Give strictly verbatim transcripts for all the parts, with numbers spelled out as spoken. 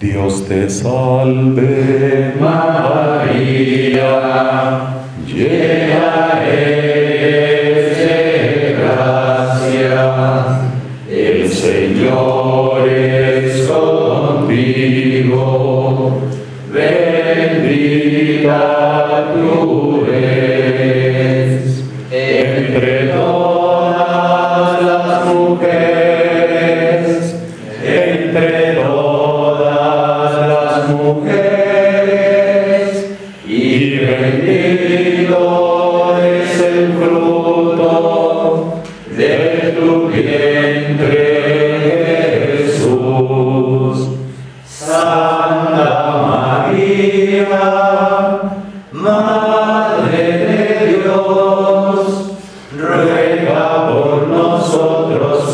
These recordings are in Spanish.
Dios te salve, María, llena eres de gracia, el Señor es contigo, bendita tú eres entre todas las mujeres, entre todas las mujeres, y bendito es el fruto de tu vientre, Jesús. Santa María, Madre de Dios, ruega por nosotros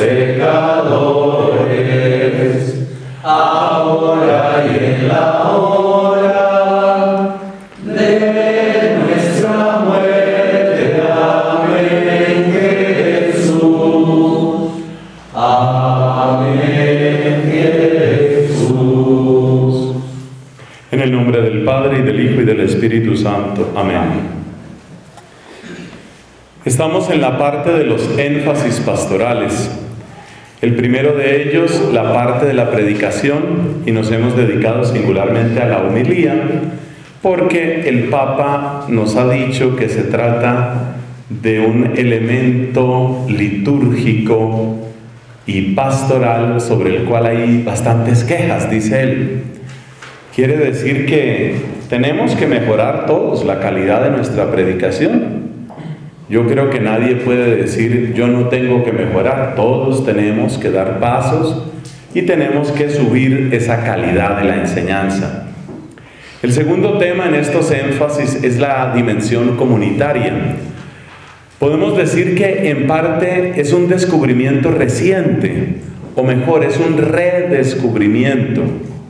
pecadores, ahora y en la hora de nuestra muerte. Amén, Jesús. Amén, Jesús. En el nombre del Padre, y del Hijo, y del Espíritu Santo. Amén. Estamos en la parte de los énfasis pastorales. El primero de ellos, la parte de la predicación, y nos hemos dedicado singularmente a la homilía, porque el Papa nos ha dicho que se trata de un elemento litúrgico y pastoral sobre el cual hay bastantes quejas, dice él. Quiere decir que tenemos que mejorar todos la calidad de nuestra predicación. Yo creo que nadie puede decir, yo no tengo que mejorar. Todos tenemos que dar pasos y tenemos que subir esa calidad de la enseñanza. El segundo tema en estos énfasis es la dimensión comunitaria. Podemos decir que en parte es un descubrimiento reciente, o mejor, es un redescubrimiento.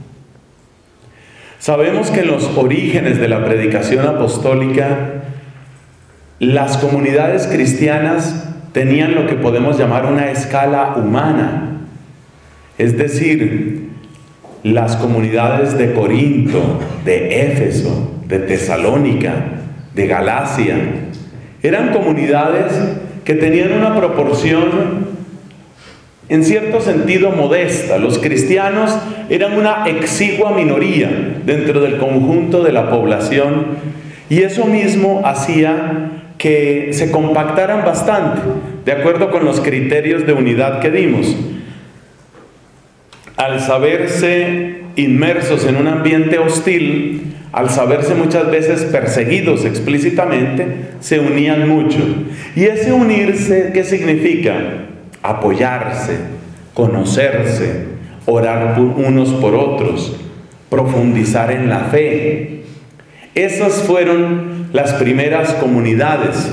Sabemos que en los orígenes de la predicación apostólica, las comunidades cristianas tenían lo que podemos llamar una escala humana. Es decir, las comunidades de Corinto, de Éfeso, de Tesalónica, de Galacia, eran comunidades que tenían una proporción en cierto sentido modesta. Los cristianos eran una exigua minoría dentro del conjunto de la población, y eso mismo hacía que se compactaran bastante, de acuerdo con los criterios de unidad que dimos. Al saberse inmersos en un ambiente hostil, al saberse muchas veces perseguidos explícitamente, se unían mucho. ¿Y ese unirse qué significa? Apoyarse, conocerse, orar unos por otros, profundizar en la fe. Esas fueron las primeras comunidades.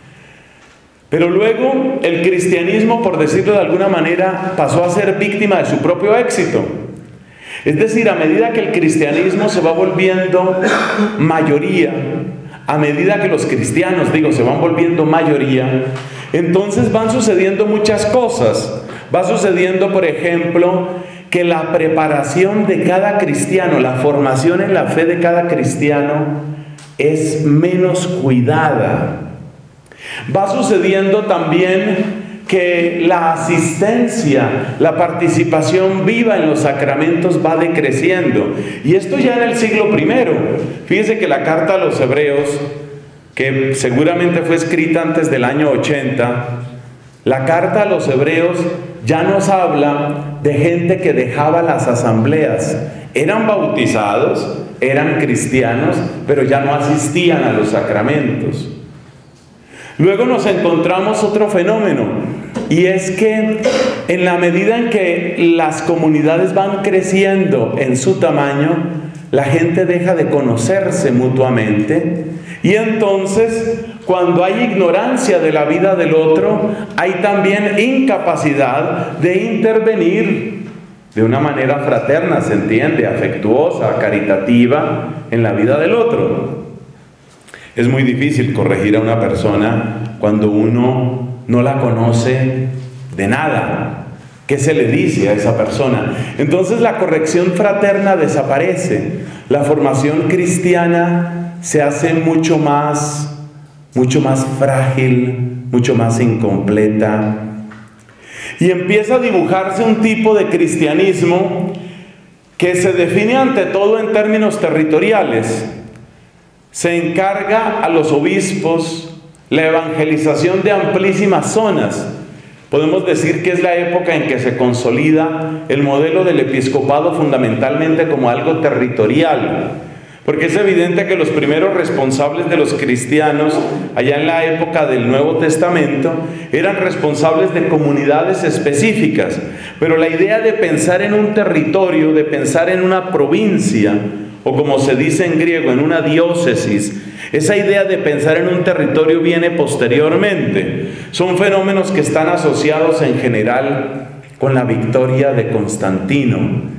Pero luego el cristianismo, por decirlo de alguna manera, pasó a ser víctima de su propio éxito. Es decir, a medida que el cristianismo se va volviendo mayoría, a medida que los cristianos, digo, se van volviendo mayoría, entonces van sucediendo muchas cosas. Va sucediendo, por ejemplo, que la preparación de cada cristiano, la formación en la fe de cada cristiano es menos cuidada. Va sucediendo también que la asistencia, la participación viva en los sacramentos va decreciendo. Y esto ya en el siglo primero. Fíjese que la carta a los Hebreos, que seguramente fue escrita antes del año ochenta, la carta a los Hebreos ya nos habla de gente que dejaba las asambleas. Eran bautizados, eran cristianos, pero ya no asistían a los sacramentos. Luego nos encontramos otro fenómeno, y es que en la medida en que las comunidades van creciendo en su tamaño, la gente deja de conocerse mutuamente, y entonces cuando hay ignorancia de la vida del otro, hay también incapacidad de intervenir de una manera fraterna, se entiende, afectuosa, caritativa en la vida del otro. Es muy difícil corregir a una persona cuando uno no la conoce de nada. ¿Qué se le dice a esa persona? Entonces la corrección fraterna desaparece. La formación cristiana se hace mucho más, mucho más frágil, mucho más incompleta. Y empieza a dibujarse un tipo de cristianismo que se define ante todo en términos territoriales. Se encarga a los obispos la evangelización de amplísimas zonas. Podemos decir que es la época en que se consolida el modelo del episcopado fundamentalmente como algo territorial, porque es evidente que los primeros responsables de los cristianos, allá en la época del Nuevo Testamento, eran responsables de comunidades específicas, pero la idea de pensar en un territorio, de pensar en una provincia, o como se dice en griego, en una diócesis, esa idea de pensar en un territorio viene posteriormente. Son fenómenos que están asociados en general con la victoria de Constantino.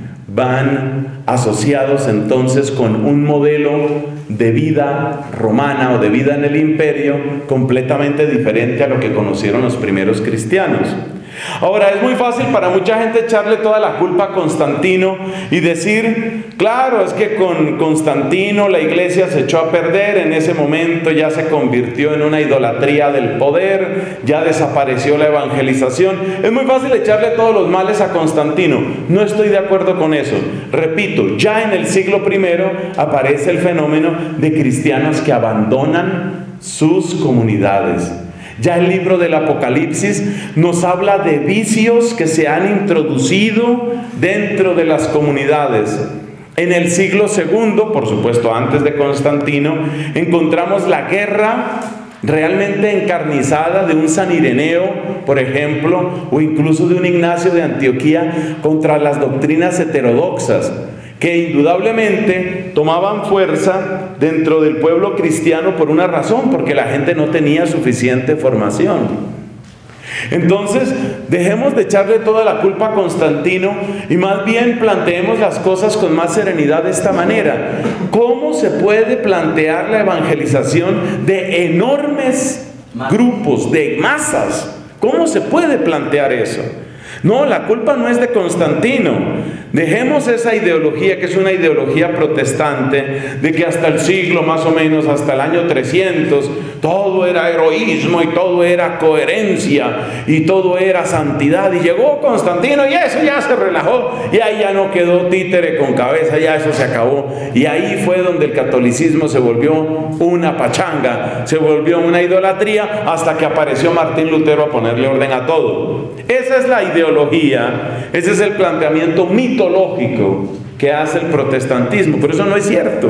Van asociados entonces con un modelo de vida romana o de vida en el imperio completamente diferente a lo que conocieron los primeros cristianos. Ahora, es muy fácil para mucha gente echarle toda la culpa a Constantino y decir, claro, es que con Constantino la iglesia se echó a perder, en ese momento ya se convirtió en una idolatría del poder, ya desapareció la evangelización. Es muy fácil echarle todos los males a Constantino. No estoy de acuerdo con eso. Repito, ya en el siglo primero aparece el fenómeno de cristianos que abandonan sus comunidades. Ya el libro del Apocalipsis nos habla de vicios que se han introducido dentro de las comunidades. En el siglo segundo, por supuesto antes de Constantino, encontramos la guerra realmente encarnizada de un San Ireneo, por ejemplo, o incluso de un Ignacio de Antioquía contra las doctrinas heterodoxas, que indudablemente tomaban fuerza dentro del pueblo cristiano por una razón, porque la gente no tenía suficiente formación. Entonces, dejemos de echarle toda la culpa a Constantino y más bien planteemos las cosas con más serenidad de esta manera. ¿Cómo se puede plantear la evangelización de enormes grupos, de masas? ¿Cómo se puede plantear eso? No, la culpa no es de Constantino. Dejemos esa ideología, que es una ideología protestante, de que hasta el siglo más o menos, hasta el año trescientos, todo era heroísmo y todo era coherencia y todo era santidad. Y llegó Constantino y eso ya se relajó y ahí ya no quedó títere con cabeza, ya eso se acabó. Y ahí fue donde el catolicismo se volvió una pachanga, se volvió una idolatría, hasta que apareció Martín Lutero a ponerle orden a todo. Esa es la ideología, ese es el planteamiento mitológico que hace el protestantismo, pero eso no es cierto.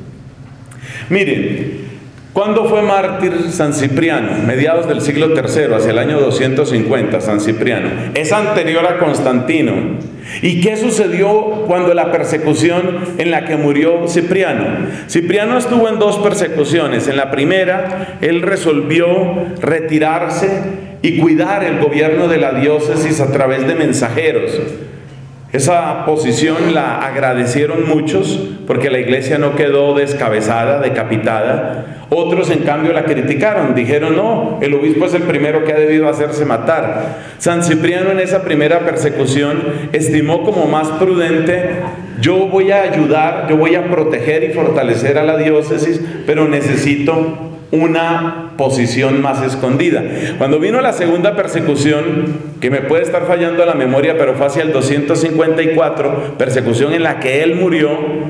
Miren, ¿cuándo fue mártir San Cipriano? Mediados del siglo tercero, hacia el año doscientos cincuenta, San Cipriano. Es anterior a Constantino. ¿Y qué sucedió cuando la persecución en la que murió Cipriano? Cipriano estuvo en dos persecuciones. En la primera, él resolvió retirarse y cuidar el gobierno de la diócesis a través de mensajeros. Esa posición la agradecieron muchos porque la iglesia no quedó descabezada, decapitada. Otros en cambio la criticaron, dijeron no, el obispo es el primero que ha debido hacerse matar. San Cipriano en esa primera persecución estimó como más prudente: yo voy a ayudar, yo voy a proteger y fortalecer a la diócesis, pero necesito una posición más escondida. Cuando vino la segunda persecución, que me puede estar fallando la memoria, pero fue hacia el doscientos cincuenta y cuatro, persecución en la que él murió,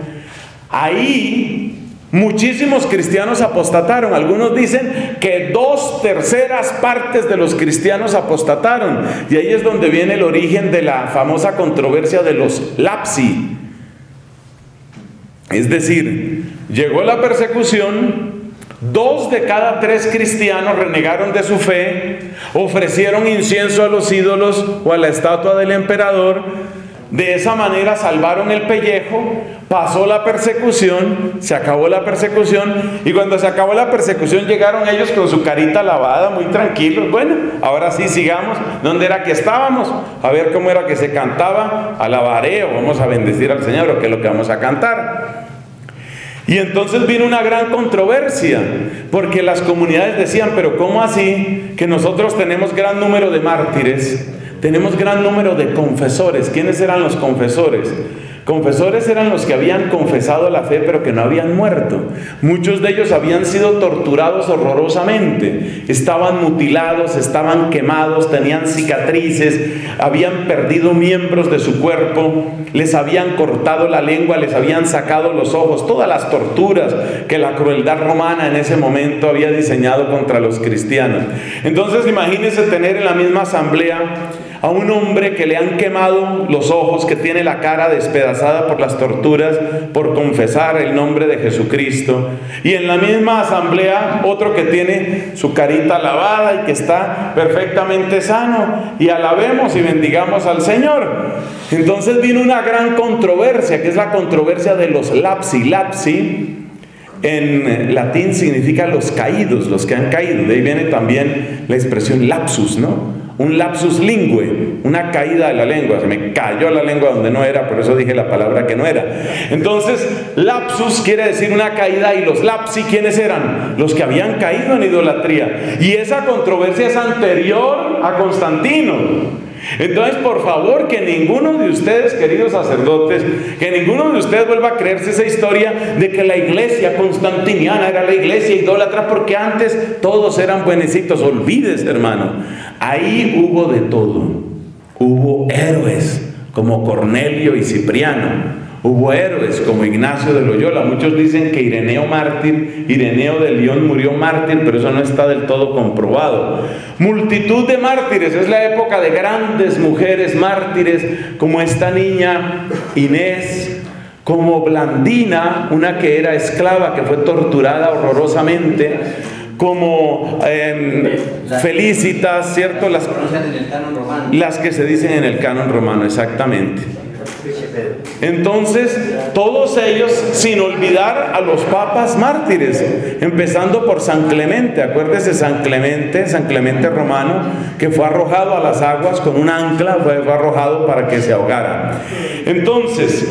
ahí muchísimos cristianos apostataron. Algunos dicen que dos terceras partes de los cristianos apostataron, y ahí es donde viene el origen de la famosa controversia de los lapsi. Es decir, llegó la persecución, dos de cada tres cristianos renegaron de su fe, ofrecieron incienso a los ídolos o a la estatua del emperador. De esa manera salvaron el pellejo, pasó la persecución, se acabó la persecución, y cuando se acabó la persecución llegaron ellos con su carita lavada, muy tranquilos. Bueno, ahora sí sigamos. ¿Dónde era que estábamos? A ver cómo era que se cantaba. Alabaré o vamos a bendecir al Señor, o qué es lo que vamos a cantar. Y entonces vino una gran controversia, porque las comunidades decían: pero ¿cómo así que nosotros tenemos gran número de mártires, tenemos gran número de confesores. ¿Quiénes eran los confesores? Confesores eran los que habían confesado la fe pero que no habían muerto. Muchos de ellos habían sido torturados horrorosamente, estaban mutilados, estaban quemados, tenían cicatrices, habían perdido miembros de su cuerpo, les habían cortado la lengua, les habían sacado los ojos, todas las torturas que la crueldad romana en ese momento había diseñado contra los cristianos. Entonces imagínense tener en la misma asamblea a un hombre que le han quemado los ojos, que tiene la cara despedazada por las torturas, por confesar el nombre de Jesucristo. Y en la misma asamblea otro que tiene su carita lavada y que está perfectamente sano. Y alabemos y bendigamos al Señor. Entonces vino una gran controversia, que es la controversia de los lapsi. Lapsi en latín significa los caídos, los que han caído. De ahí viene también la expresión lapsus, ¿no? Un lapsus lingüe, una caída de la lengua. Se me cayó la lengua donde no era, por eso dije la palabra que no era. Entonces, lapsus quiere decir una caída, y los lapsi, ¿quiénes eran? Los que habían caído en idolatría. Y esa controversia es anterior a Constantino. Entonces, por favor, que ninguno de ustedes, queridos sacerdotes, que ninguno de ustedes vuelva a creerse esa historia de que la iglesia constantiniana era la iglesia idólatra, porque antes todos eran buenecitos. Olvídese, hermano. Ahí hubo de todo. Hubo héroes como Cornelio y Cipriano. Hubo héroes como Ignacio de Loyola. Muchos dicen que Ireneo mártir, Ireneo de León murió mártir, pero eso no está del todo comprobado. Multitud de mártires. Es la época de grandes mujeres mártires, como esta niña Inés, como Blandina, una que era esclava, que fue torturada horrorosamente, como eh, Felicitas, ¿cierto? Las, las que se dicen en el canon romano, exactamente. Entonces, todos ellos, sin olvidar a los papas mártires, empezando por San Clemente. Acuérdese, San Clemente, San Clemente romano, que fue arrojado a las aguas con un ancla, fue, fue arrojado para que se ahogara. Entonces,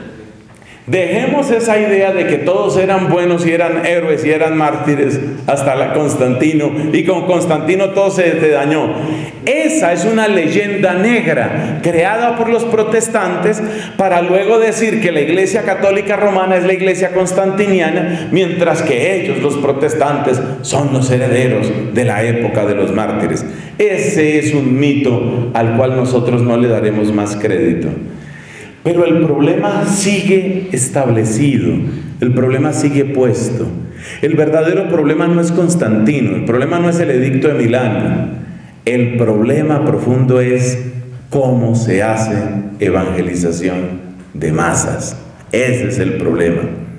dejemos esa idea de que todos eran buenos y eran héroes y eran mártires hasta la Constantino, y con Constantino todo se te dañó. Esa es una leyenda negra creada por los protestantes para luego decir que la Iglesia Católica Romana es la Iglesia constantiniana, mientras que ellos, los protestantes, son los herederos de la época de los mártires. Ese es un mito al cual nosotros no le daremos más crédito. Pero el problema sigue establecido, el problema sigue puesto. El verdadero problema no es Constantino, el problema no es el edicto de Milán. El problema profundo es cómo se hace evangelización de masas. Ese es el problema.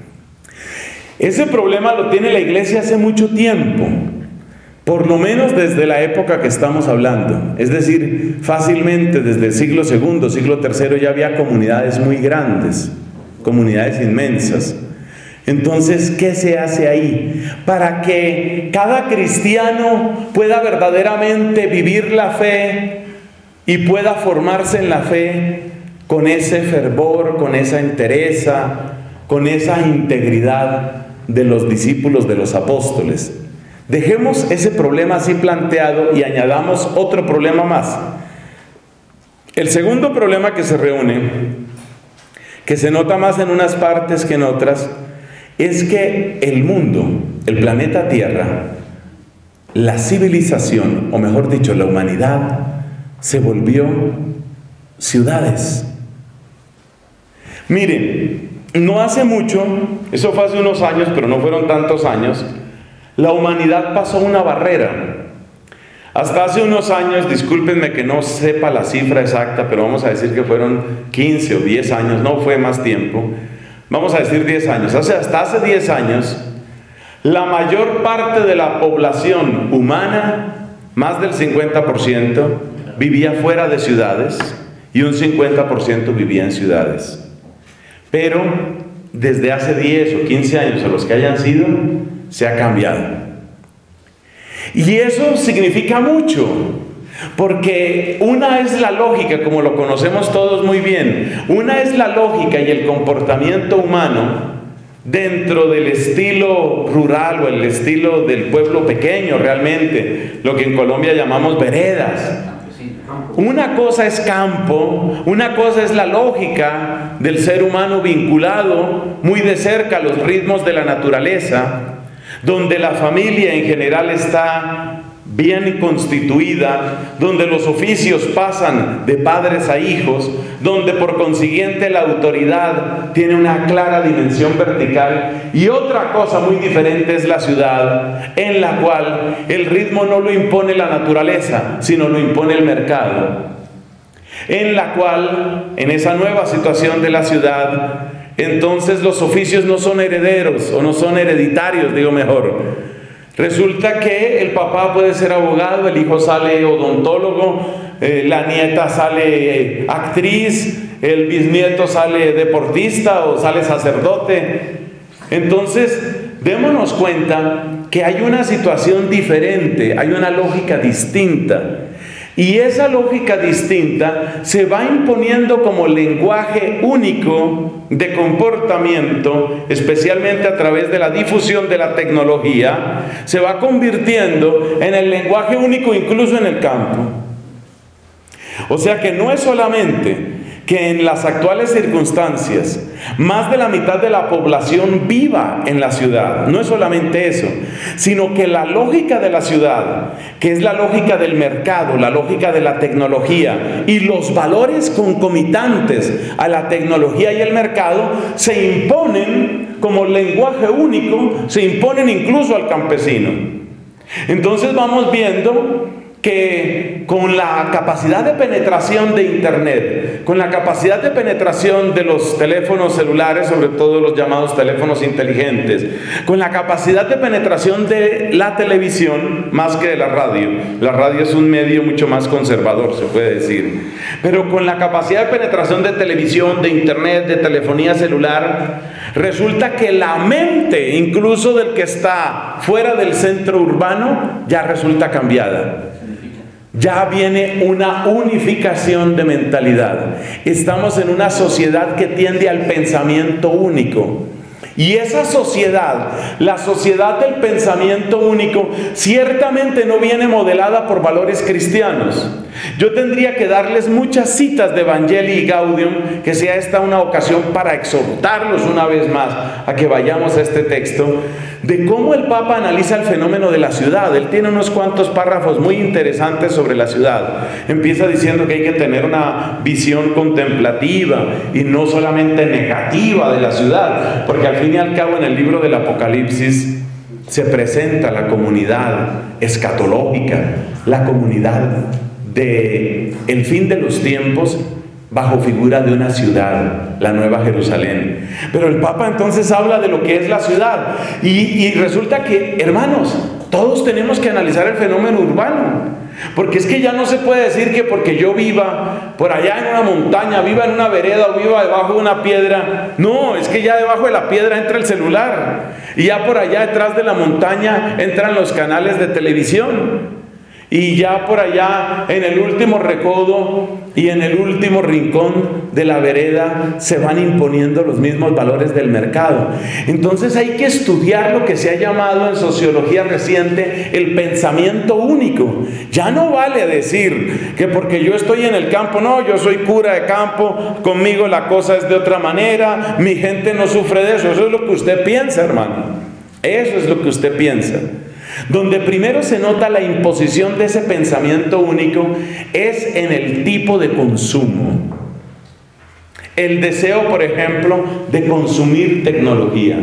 Ese problema lo tiene la iglesia hace mucho tiempo. Por lo menos desde la época que estamos hablando. Es decir, fácilmente desde el siglo segundo, siglo tercero ya había comunidades muy grandes, comunidades inmensas. Entonces, ¿qué se hace ahí? Para que cada cristiano pueda verdaderamente vivir la fe y pueda formarse en la fe con ese fervor, con esa entereza, con esa integridad de los discípulos de los apóstoles. Dejemos ese problema así planteado y añadamos otro problema más. El segundo problema que se reúne, que se nota más en unas partes que en otras, es que el mundo, el planeta Tierra, la civilización, o mejor dicho, la humanidad, se volvió ciudades. Miren, no hace mucho, eso fue hace unos años, pero no fueron tantos años, la humanidad pasó una barrera. Hasta hace unos años, discúlpenme que no sepa la cifra exacta, pero vamos a decir que fueron quince o diez años, no fue más tiempo. Vamos a decir diez años. Hasta hace diez años, la mayor parte de la población humana, más del cincuenta por ciento, vivía fuera de ciudades y un cincuenta por ciento vivía en ciudades. Pero desde hace diez o quince años, a los que hayan sido, se ha cambiado. Y eso significa mucho, porque una es la lógica, como lo conocemos todos muy bien, una es la lógica y el comportamiento humano dentro del estilo rural o el estilo del pueblo pequeño realmente, lo que en Colombia llamamos veredas. Una cosa es campo, una cosa es la lógica del ser humano vinculado muy de cerca a los ritmos de la naturaleza, donde la familia en general está bien constituida, donde los oficios pasan de padres a hijos, donde por consiguiente la autoridad tiene una clara dimensión vertical, y otra cosa muy diferente es la ciudad, en la cual el ritmo no lo impone la naturaleza, sino lo impone el mercado, en la cual, en esa nueva situación de la ciudad, entonces los oficios no son herederos, o no son hereditarios, digo mejor. Resulta que el papá puede ser abogado, el hijo sale odontólogo, eh, la nieta sale eh, actriz, el bisnieto sale deportista o sale sacerdote. Entonces, démonos cuenta que hay una situación diferente, hay una lógica distinta. Y esa lógica distinta se va imponiendo como lenguaje único de comportamiento, especialmente a través de la difusión de la tecnología, se va convirtiendo en el lenguaje único incluso en el campo. O sea que no es solamente que en las actuales circunstancias más de la mitad de la población viva en la ciudad, no es solamente eso, sino que la lógica de la ciudad, que es la lógica del mercado, la lógica de la tecnología y los valores concomitantes a la tecnología y el mercado, se imponen como lenguaje único, se imponen incluso al campesino. Entonces vamos viendo que con la capacidad de penetración de Internet, con la capacidad de penetración de los teléfonos celulares, sobre todo los llamados teléfonos inteligentes, con la capacidad de penetración de la televisión, más que de la radio, la radio es un medio mucho más conservador, se puede decir, pero con la capacidad de penetración de televisión, de Internet, de telefonía celular, resulta que la mente, incluso del que está fuera del centro urbano, ya resulta cambiada. Ya viene una unificación de mentalidad. Estamos en una sociedad que tiende al pensamiento único. Y esa sociedad, la sociedad del pensamiento único, ciertamente no viene modelada por valores cristianos. Yo tendría que darles muchas citas de Evangelii Gaudium, que sea esta una ocasión para exhortarlos una vez más a que vayamos a este texto, de cómo el Papa analiza el fenómeno de la ciudad. Él tiene unos cuantos párrafos muy interesantes sobre la ciudad. Empieza diciendo que hay que tener una visión contemplativa y no solamente negativa de la ciudad, porque al fin y al cabo en el libro del Apocalipsis se presenta la comunidad escatológica, la comunidad de el fin de los tiempos bajo figura de una ciudad, la Nueva Jerusalén. Pero el Papa entonces habla de lo que es la ciudad y, y resulta que, hermanos, todos tenemos que analizar el fenómeno urbano, porque es que ya no se puede decir que porque yo viva por allá en una montaña, viva en una vereda o viva debajo de una piedra. No, es que ya debajo de la piedra entra el celular y ya por allá detrás de la montaña entran los canales de televisión. Y ya por allá en el último recodo y en el último rincón de la vereda se van imponiendo los mismos valores del mercado. Entonces hay que estudiar lo que se ha llamado en sociología reciente el pensamiento único. Ya no vale decir que porque yo estoy en el campo, no, yo soy cura de campo, conmigo la cosa es de otra manera, mi gente no sufre de eso. Eso es lo que usted piensa, hermano. Eso es lo que usted piensa. Donde primero se nota la imposición de ese pensamiento único es en el tipo de consumo. El deseo, por ejemplo, de consumir tecnología,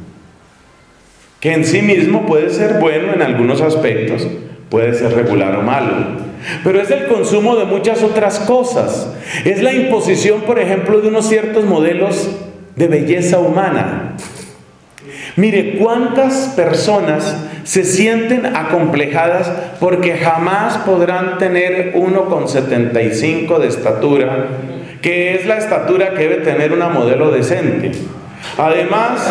que en sí mismo puede ser bueno en algunos aspectos, puede ser regular o malo, pero es el consumo de muchas otras cosas. Es la imposición, por ejemplo, de unos ciertos modelos de belleza humana. Mire, ¿cuántas personas se sienten acomplejadas porque jamás podrán tener uno coma setenta y cinco de estatura, que es la estatura que debe tener una modelo decente? Además,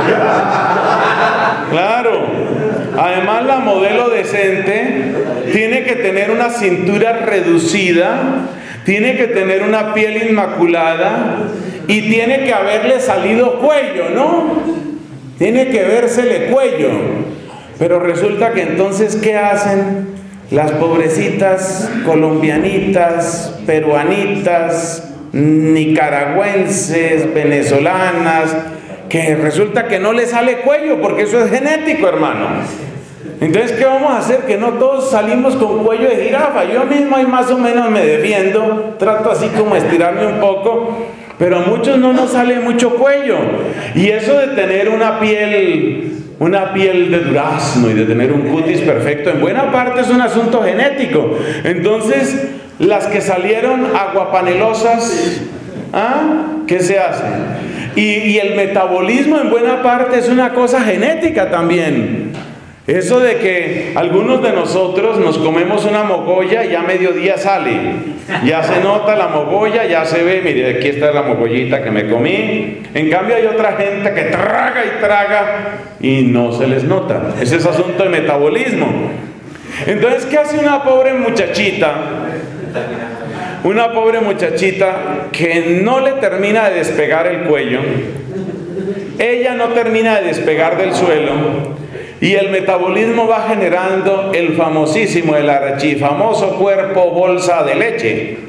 claro, además la modelo decente tiene que tener una cintura reducida, tiene que tener una piel inmaculada y tiene que haberle salido cuello, ¿no? Tiene que vérsele cuello. Pero resulta que entonces, ¿qué hacen? las pobrecitas colombianitas, peruanitas, nicaragüenses, venezolanas, que resulta que no le sale cuello, porque eso es genético, hermano. Entonces, ¿qué vamos a hacer? Que no todos salimos con cuello de jirafa. Yo mismo ahí más o menos me defiendo, trato así como estirarme un poco, pero a muchos no nos sale mucho cuello. Y eso de tener una piel, una piel de durazno y de tener un cutis perfecto, en buena parte es un asunto genético. Entonces, las que salieron aguapanelosas, ¿ah? ¿Qué se hace? Y, y el metabolismo en buena parte es una cosa genética también. Eso de que algunos de nosotros nos comemos una mogolla y ya a mediodía sale, ya se nota la mogolla, ya se ve, mire, aquí está la mogollita que me comí. En cambio hay otra gente que traga y traga y no se les nota. Ese es asunto de metabolismo. Entonces, ¿qué hace una pobre muchachita? Una pobre muchachita que no le termina de despegar el cuello, ella no termina de despegar del suelo, y el metabolismo va generando el famosísimo, el archifamoso cuerpo bolsa de leche.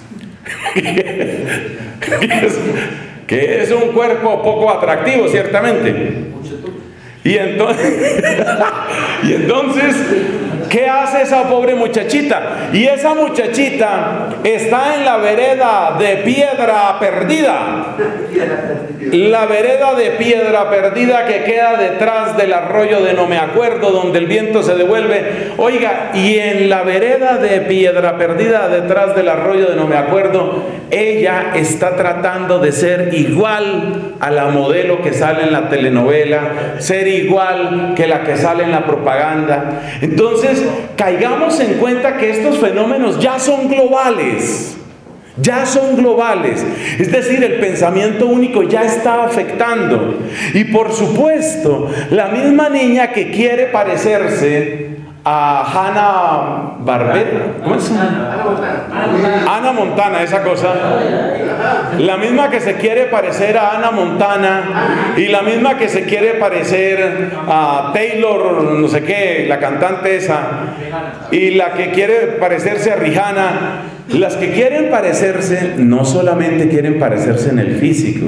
Que es un cuerpo poco atractivo, ciertamente. Y entonces, y entonces, ¿qué hace esa pobre muchachita? Y esa muchachita está en la vereda de piedra perdida. La vereda de piedra perdida que queda detrás del arroyo de no me acuerdo, donde el viento se devuelve. Oiga, y en la vereda de piedra perdida detrás del arroyo de no me acuerdo, ella está tratando de ser igual a la modelo que sale en la telenovela, ser igual que la que sale en la propaganda. Entonces, caigamos en cuenta que estos fenómenos ya son globales. Ya son globales, es decir, el pensamiento único ya está afectando. Y por supuesto, la misma niña que quiere parecerse a Hanna Barbera, ¿cómo es? Ana Montana, esa cosa. La misma que se quiere parecer a Ana Montana y la misma que se quiere parecer a Taylor, no sé qué, la cantante esa, y la que quiere parecerse a Rihanna. Las que quieren parecerse no solamente quieren parecerse en el físico,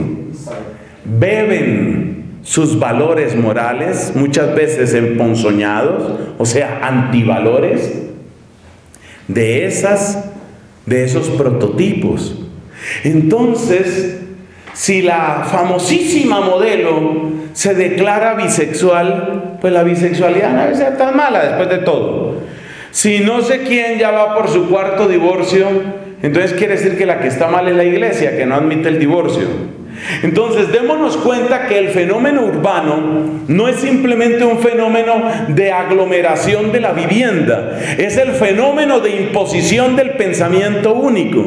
beben sus valores morales, muchas veces emponzoñados, o sea, antivalores, de esas, de esos prototipos. Entonces, si la famosísima modelo se declara bisexual, pues la bisexualidad no debe ser tan mala después de todo. Si no sé quién ya va por su cuarto divorcio, entonces quiere decir que la que está mal es la iglesia, que no admite el divorcio. Entonces, démonos cuenta que el fenómeno urbano no es simplemente un fenómeno de aglomeración de la vivienda, es el fenómeno de imposición del pensamiento único.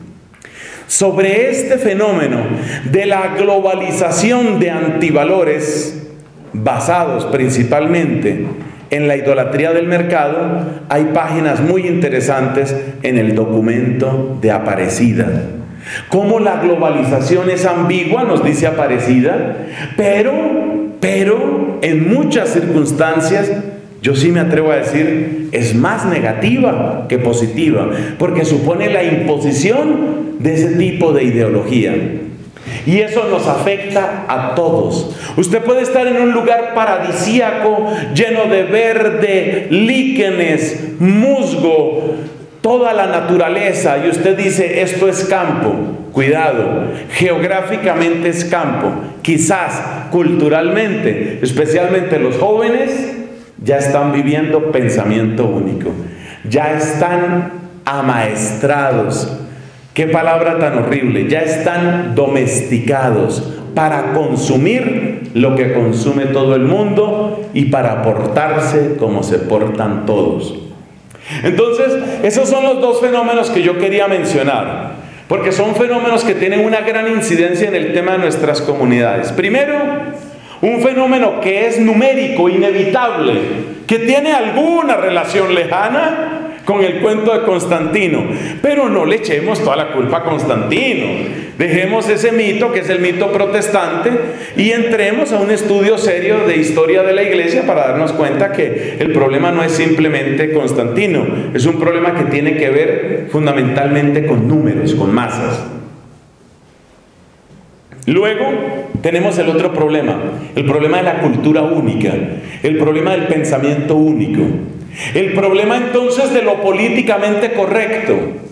Sobre este fenómeno de la globalización de antivalores, basados principalmente en la idolatría del mercado, hay páginas muy interesantes en el documento de Aparecida. Cómo la globalización es ambigua, nos dice Aparecida, pero, pero en muchas circunstancias, yo sí me atrevo a decir, es más negativa que positiva, porque supone la imposición de ese tipo de ideología. Y eso nos afecta a todos. Usted puede estar en un lugar paradisíaco, lleno de verde, líquenes, musgo, toda la naturaleza, y usted dice, esto es campo. Cuidado, geográficamente es campo. Quizás culturalmente, especialmente los jóvenes, ya están viviendo pensamiento único. Ya están amaestrados. Qué palabra tan horrible. Ya están domesticados para consumir lo que consume todo el mundo y para portarse como se portan todos. Entonces, esos son los dos fenómenos que yo quería mencionar, porque son fenómenos que tienen una gran incidencia en el tema de nuestras comunidades. Primero, un fenómeno que es numérico, inevitable, que tiene alguna relación lejana, con el cuento de Constantino. Pero no le echemos toda la culpa a Constantino. Dejemos ese mito, que es el mito protestante, y entremos a un estudio serio de historia de la iglesia para darnos cuenta que el problema no es simplemente Constantino, es un problema que tiene que ver fundamentalmente con números, con masas. Luego tenemos el otro problema, el problema de la cultura única, el problema del pensamiento único, el problema entonces de lo políticamente correcto,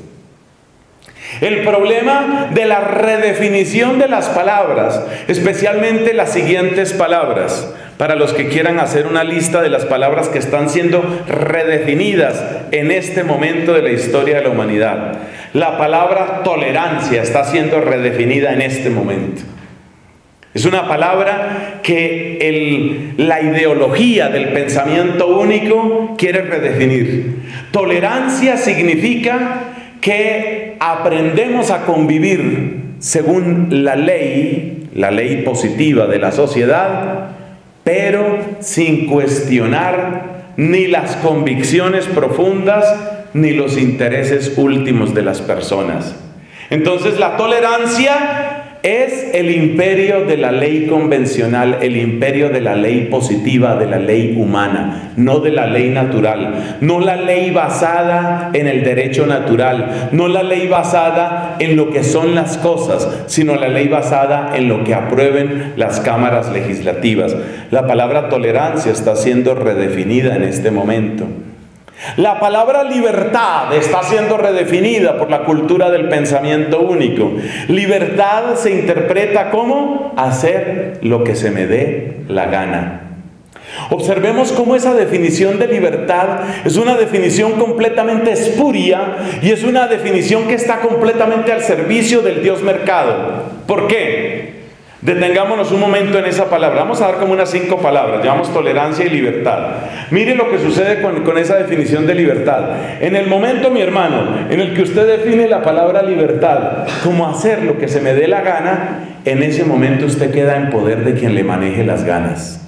el problema de la redefinición de las palabras, especialmente las siguientes palabras, para los que quieran hacer una lista de las palabras que están siendo redefinidas en este momento de la historia de la humanidad. La palabra tolerancia está siendo redefinida en este momento. Es una palabra que el, la ideología del pensamiento único quiere redefinir. Tolerancia significa que aprendemos a convivir según la ley, la ley positiva de la sociedad, pero sin cuestionar ni las convicciones profundas ni los intereses últimos de las personas. Entonces la tolerancia es el imperio de la ley convencional, el imperio de la ley positiva, de la ley humana, no de la ley natural, no la ley basada en el derecho natural, no la ley basada en lo que son las cosas, sino la ley basada en lo que aprueben las cámaras legislativas. La palabra tolerancia está siendo redefinida en este momento. La palabra libertad está siendo redefinida por la cultura del pensamiento único. Libertad se interpreta como hacer lo que se me dé la gana. Observemos cómo esa definición de libertad es una definición completamente espuria y es una definición que está completamente al servicio del Dios mercado. ¿Por qué? Detengámonos un momento en esa palabra. Vamos a dar como unas cinco palabras. Llamamos tolerancia y libertad. Mire lo que sucede con, con esa definición de libertad. En el momento, mi hermano, en el que usted define la palabra libertad como hacer lo que se me dé la gana, en ese momento usted queda en poder de quien le maneje las ganas.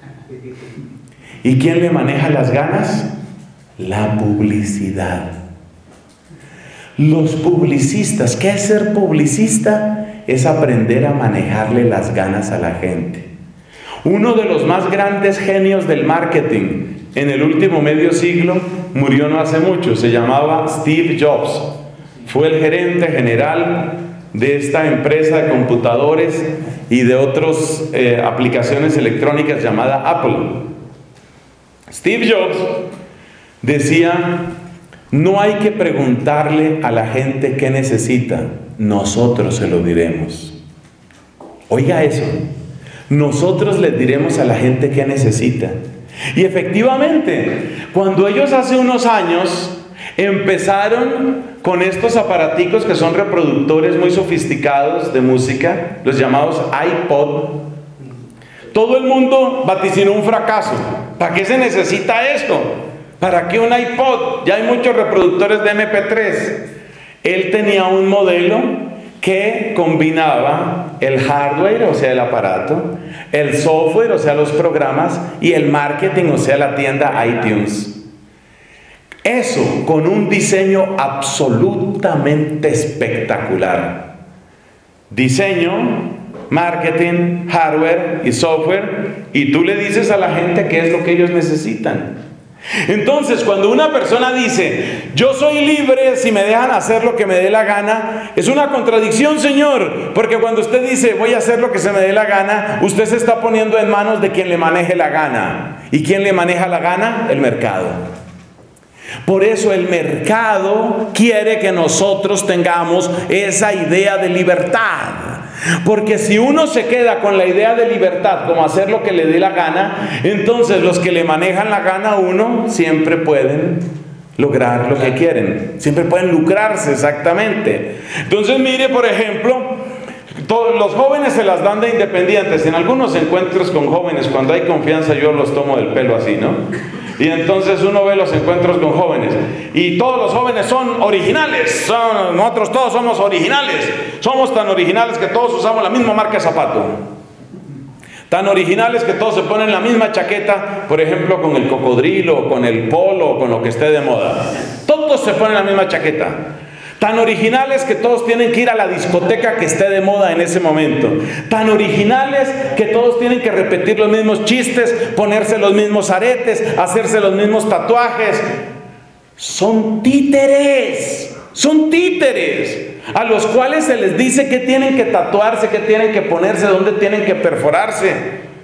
¿Y quién le maneja las ganas? La publicidad. Los publicistas. ¿Qué es ser publicista? Es aprender a manejarle las ganas a la gente. Uno de los más grandes genios del marketing en el último medio siglo murió no hace mucho. Se llamaba Steve Jobs. Fue el gerente general de esta empresa de computadores y de otras eh, aplicaciones electrónicas llamada Apple. Steve Jobs decía: no hay que preguntarle a la gente qué necesita, nosotros se lo diremos. Oiga eso, nosotros les diremos a la gente qué necesita. Y efectivamente, cuando ellos hace unos años empezaron con estos aparaticos que son reproductores muy sofisticados de música, los llamados iPod, todo el mundo vaticinó un fracaso. ¿Para qué se necesita eso? ¿Para qué un iPod? Ya hay muchos reproductores de eme pe tres. Él tenía un modelo que combinaba el hardware, o sea el aparato, el software, o sea los programas, y el marketing, o sea la tienda iTunes. Eso con un diseño absolutamente espectacular. Diseño, marketing, hardware y software, y tú le dices a la gente qué es lo que ellos necesitan. Entonces, cuando una persona dice, yo soy libre si me dejan hacer lo que me dé la gana, es una contradicción, señor, porque cuando usted dice, voy a hacer lo que se me dé la gana, usted se está poniendo en manos de quien le maneje la gana. ¿Y quién le maneja la gana? El mercado. Por eso el mercado quiere que nosotros tengamos esa idea de libertad. Porque si uno se queda con la idea de libertad como hacer lo que le dé la gana, entonces los que le manejan la gana a uno siempre pueden lograr lo que quieren, siempre pueden lucrarse, exactamente. Entonces mire, por ejemplo, todos los jóvenes se las dan de independientes. En algunos encuentros con jóvenes, cuando hay confianza, yo los tomo del pelo así, ¿no? Y entonces uno ve los encuentros con jóvenes y todos los jóvenes son originales. Son, nosotros todos somos originales. Somos tan originales que todos usamos la misma marca de zapato. Tan originales que todos se ponen la misma chaqueta, por ejemplo, con el cocodrilo, con el polo, con lo que esté de moda. Todos todos se ponen la misma chaqueta. Tan originales que todos tienen que ir a la discoteca que esté de moda en ese momento. Tan originales que todos tienen que repetir los mismos chistes, ponerse los mismos aretes, hacerse los mismos tatuajes. Son títeres, son títeres, a los cuales se les dice que tienen que tatuarse, que tienen que ponerse, dónde tienen que perforarse.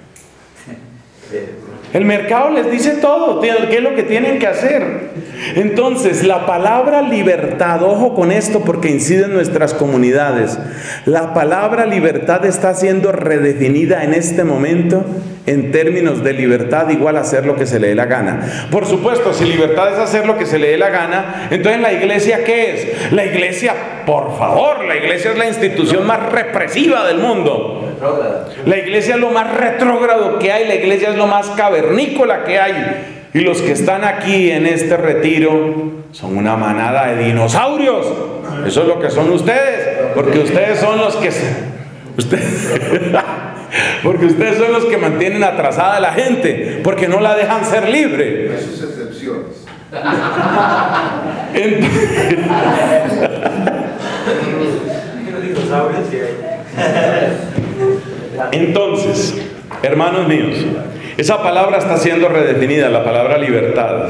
El mercado les dice todo, qué es lo que tienen que hacer. Entonces, la palabra libertad, ojo con esto porque incide en nuestras comunidades. La palabra libertad está siendo redefinida en este momento en términos de libertad igual a hacer lo que se le dé la gana. Por supuesto, si libertad es hacer lo que se le dé la gana, entonces la iglesia, ¿qué es? La iglesia, por favor, la iglesia es la institución más represiva del mundo. La iglesia es lo más retrógrado que hay, la iglesia es lo más cavernícola que hay. Y los que están aquí en este retiro son una manada de dinosaurios. Eso es lo que son ustedes, porque ustedes son los que ustedes, porque ustedes son los que mantienen atrasada a la gente, porque no la dejan ser libre. Hay sus excepciones. Entonces, hermanos míos, esa palabra está siendo redefinida, la palabra libertad.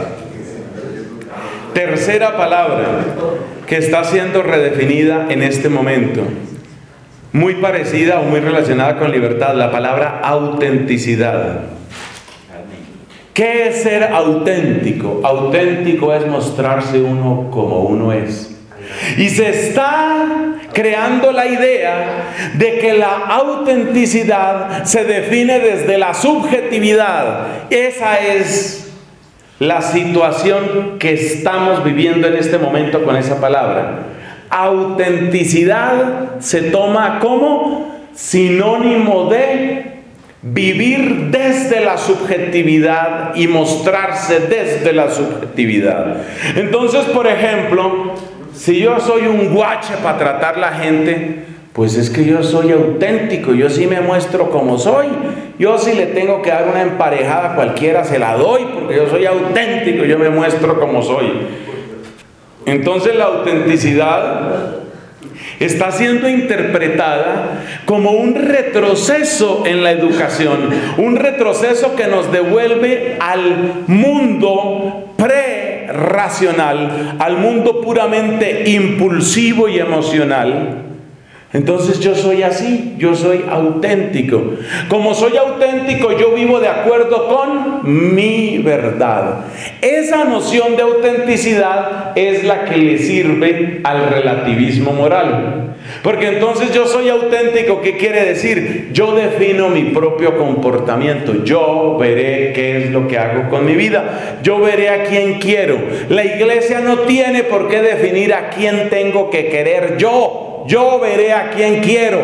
Tercera palabra que está siendo redefinida en este momento, muy parecida o muy relacionada con libertad, la palabra autenticidad. ¿Qué es ser auténtico? Auténtico es mostrarse uno como uno es. Y se está creando la idea de que la autenticidad se define desde la subjetividad. Esa es la situación que estamos viviendo en este momento con esa palabra. Autenticidad se toma como sinónimo de vivir desde la subjetividad y mostrarse desde la subjetividad. Entonces, por ejemplo, si yo soy un guache para tratar la gente, pues es que yo soy auténtico, yo sí me muestro como soy. Yo si le tengo que dar una emparejada a cualquiera, se la doy, porque yo soy auténtico, yo me muestro como soy. Entonces la autenticidad está siendo interpretada como un retroceso en la educación, un retroceso que nos devuelve al mundo pre-racional, al mundo puramente impulsivo y emocional. Entonces yo soy así, yo soy auténtico. Como soy auténtico, yo vivo de acuerdo con mi verdad. Esa noción de autenticidad es la que le sirve al relativismo moral. Porque entonces yo soy auténtico, ¿qué quiere decir? Yo defino mi propio comportamiento. Yo veré qué es lo que hago con mi vida. Yo veré a quién quiero. La iglesia no tiene por qué definir a quién tengo que querer yo. Yo veré a quién quiero.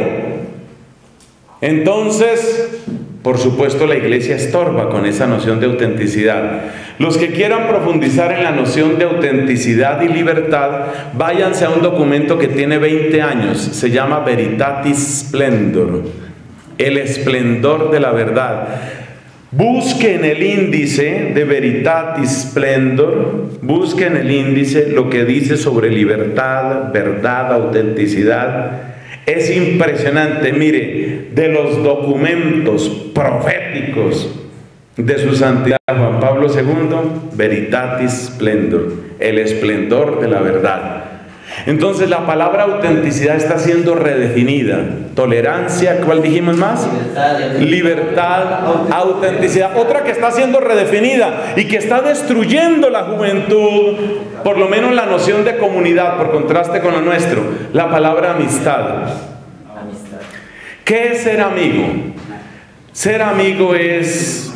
Entonces, por supuesto, la iglesia estorba con esa noción de autenticidad. Los que quieran profundizar en la noción de autenticidad y libertad, váyanse a un documento que tiene veinte años. Se llama Veritatis Splendor, el esplendor de la verdad. Busquen el índice de Veritatis Splendor, busquen el índice, lo que dice sobre libertad, verdad, autenticidad. Es impresionante, mire, de los documentos proféticos de su santidad Juan Pablo segundo, Veritatis Splendor, el esplendor de la verdad. Entonces la palabra autenticidad está siendo redefinida. Tolerancia, ¿cuál dijimos más? Libertad, Libertad, autenticidad. Otra que está siendo redefinida y que está destruyendo la juventud, por lo menos la noción de comunidad, por contraste con lo nuestro, la palabra amistad. ¿Qué es ser amigo? Ser amigo es...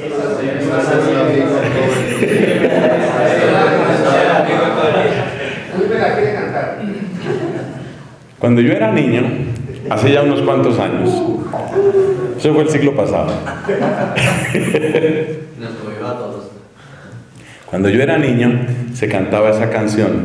Cuando yo era niño, hace ya unos cuantos años, eso fue el siglo pasado. Cuando yo era niño, se cantaba esa canción.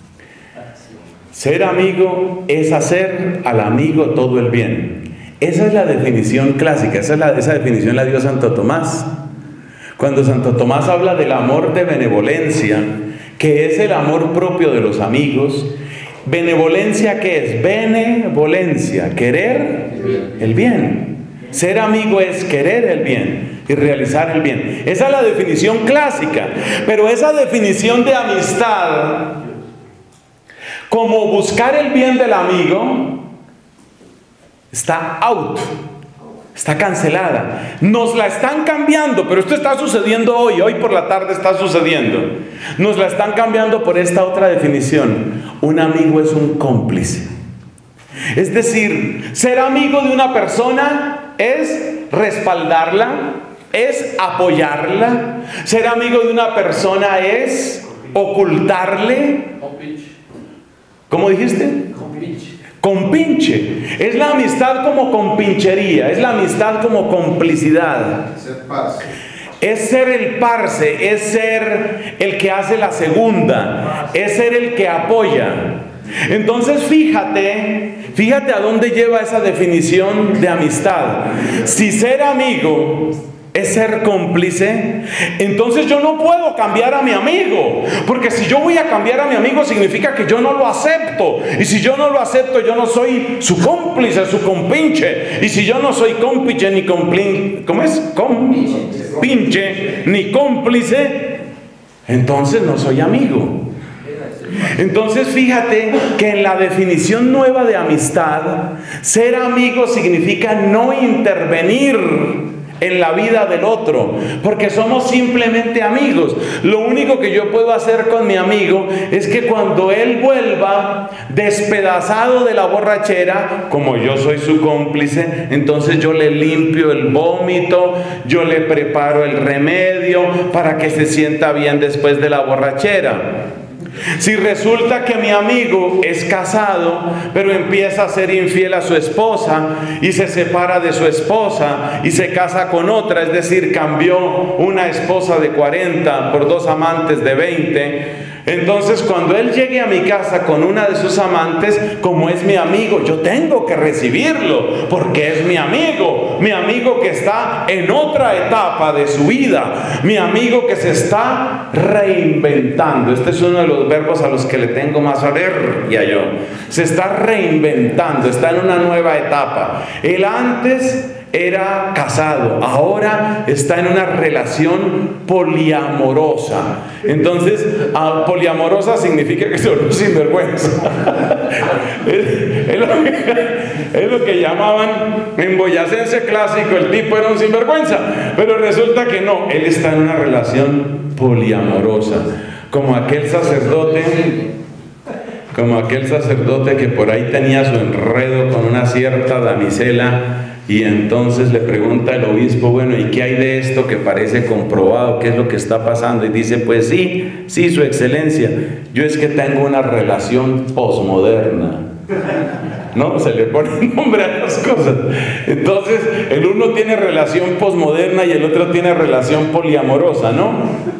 Ser amigo es hacer al amigo todo el bien. Esa es la definición clásica, esa, es la, esa definición la dio Santo Tomás. Cuando Santo Tomás habla del amor de benevolencia, que es el amor propio de los amigos. Benevolencia, ¿qué es? Benevolencia, querer el bien. Ser amigo es querer el bien y realizar el bien. Esa es la definición clásica. Pero esa definición de amistad, como buscar el bien del amigo, está out, está cancelada. Nos la están cambiando, pero esto está sucediendo hoy, hoy por la tarde está sucediendo. Nos la están cambiando por esta otra definición. Un amigo es un cómplice. Es decir, ser amigo de una persona es respaldarla, es apoyarla. Ser amigo de una persona es ocultarle. ¿Cómo dijiste? Compinche. Es la amistad como compinchería, es la amistad como complicidad. Es ser el parce, es ser el que hace la segunda, es ser el que apoya. Entonces fíjate, fíjate a dónde lleva esa definición de amistad. Si ser amigo es ser cómplice, entonces yo no puedo cambiar a mi amigo, porque si yo voy a cambiar a mi amigo significa que yo no lo acepto, y si yo no lo acepto yo no soy su cómplice, su compinche, y si yo no soy cómplice ni cómplice, ¿cómo es? Compinche ni cómplice, entonces no soy amigo. Entonces fíjate que en la definición nueva de amistad, ser amigo significa no intervenir en la vida del otro, porque somos simplemente amigos. Lo único que yo puedo hacer con mi amigo es que cuando él vuelva despedazado de la borrachera, como yo soy su cómplice, entonces yo le limpio el vómito, yo le preparo el remedio para que se sienta bien después de la borrachera. Si resulta que mi amigo es casado, pero empieza a ser infiel a su esposa y se separa de su esposa y se casa con otra, es decir, cambió una esposa de cuarenta por dos amantes de veinte, entonces cuando él llegue a mi casa con una de sus amantes, como es mi amigo, yo tengo que recibirlo, porque es mi amigo, mi amigo que está en otra etapa de su vida, mi amigo que se está reinventando. Este es uno de los verbos a los que le tengo más alergia yo. Se está reinventando, está en una nueva etapa. Él antes era casado, ahora está en una relación poliamorosa. Entonces, poliamorosa significa que son sinvergüenza. es, es, lo que, es lo que llamaban en boyacense clásico, el tipo era un sinvergüenza, pero resulta que no, él está en una relación poliamorosa, como aquel sacerdote como aquel sacerdote que por ahí tenía su enredo con una cierta damisela. Y entonces le pregunta el obispo, bueno, ¿y qué hay de esto que parece comprobado? ¿Qué es lo que está pasando? Y dice, pues sí, sí, su excelencia, yo es que tengo una relación posmoderna. ¿No? Se le pone nombre a las cosas. Entonces, el uno tiene relación posmoderna y el otro tiene relación poliamorosa, ¿no?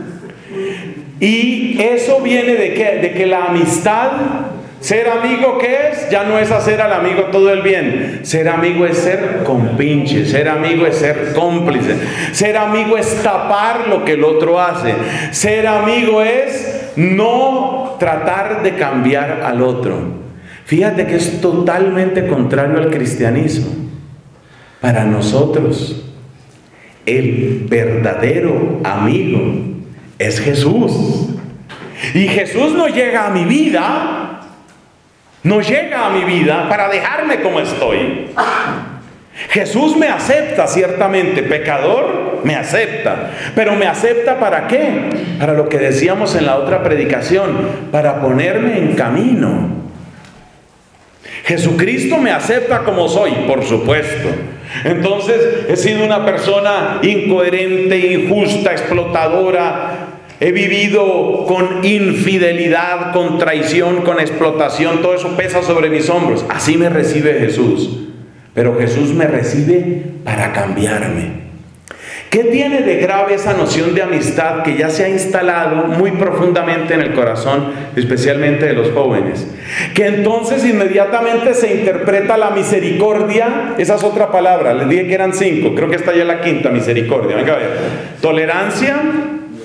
Y eso viene de que, de que la amistad... Ser amigo, ¿qué es? Ya no es hacer al amigo todo el bien. Ser amigo es ser compinche. Ser amigo es ser cómplice. Ser amigo es tapar lo que el otro hace. Ser amigo es no tratar de cambiar al otro. Fíjate que es totalmente contrario al cristianismo. Para nosotros, el verdadero amigo es Jesús. Y Jesús no llega a mi vida... No llega a mi vida para dejarme como estoy. Jesús me acepta ciertamente, pecador, me acepta. Pero ¿me acepta para qué? Para lo que decíamos en la otra predicación, para ponerme en camino. Jesucristo me acepta como soy, por supuesto. Entonces he sido una persona incoherente, injusta, explotadora. He vivido con infidelidad, con traición, con explotación. Todo eso pesa sobre mis hombros. Así me recibe Jesús. Pero Jesús me recibe para cambiarme. ¿Qué tiene de grave esa noción de amistad que ya se ha instalado muy profundamente en el corazón, especialmente de los jóvenes? Que entonces inmediatamente se interpreta la misericordia. Esa es otra palabra. Les dije que eran cinco. Creo que esta ya es la quinta, misericordia. Venga a ver. Tolerancia,